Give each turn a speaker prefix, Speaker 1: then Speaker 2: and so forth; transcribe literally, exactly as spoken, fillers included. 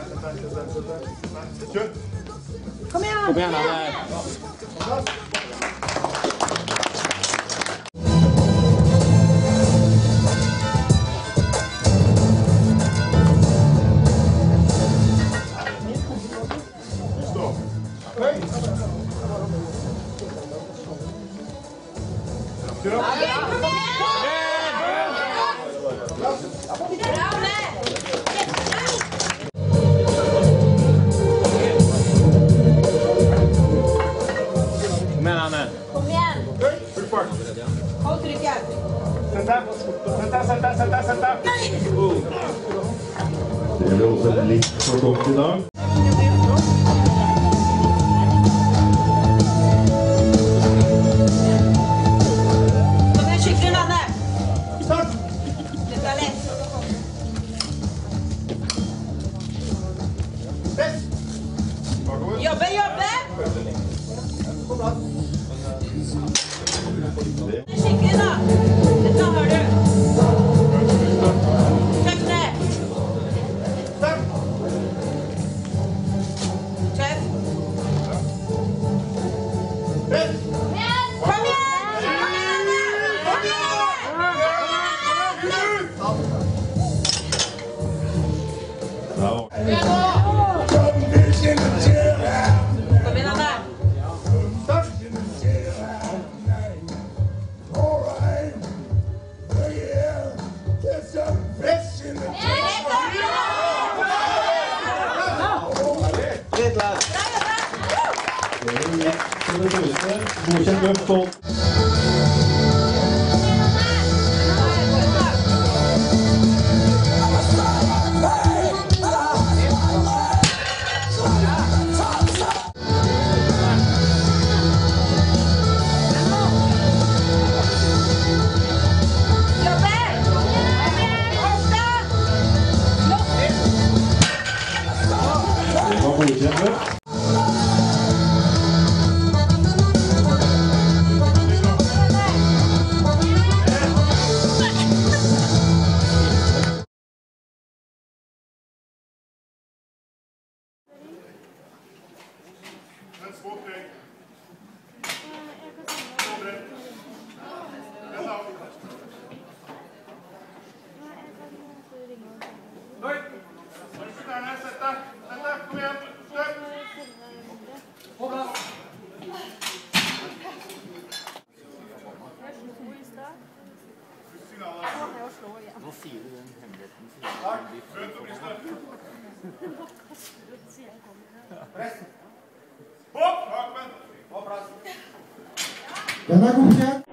Speaker 1: Kjør!
Speaker 2: Kom igjen!
Speaker 3: Kom igjen, Anne!
Speaker 1: Stå! Høy! Kjør opp!
Speaker 2: Kom igjen!
Speaker 1: Full fart!
Speaker 2: Hold trykket!
Speaker 1: Sett deg! Sett deg, sett deg, sett deg, sett deg! Det ble også litt for godt i dag.
Speaker 2: Kom igjen, skikkelig, Anne!
Speaker 1: Start!
Speaker 2: Dette er lett.
Speaker 1: Press! Bakover.
Speaker 2: Jobbe, jobbe! Skikkelig da! Dette har du! Tøff ned!
Speaker 1: Start!
Speaker 2: Tøff!
Speaker 1: Press!
Speaker 2: Kom igjen! Kom igjen! Kom igjen! Kom igjen, Anne!
Speaker 1: Start! Godkjent løft på. Det var godkjent løft. Oi! Sett deg, sett deg, kom igjen, støp! På plass!
Speaker 3: Nå sier du den hemmeligheten.
Speaker 1: Takk, møt og brystet. Press! Opp! Bak, men! På plass!
Speaker 4: Den er godkjent.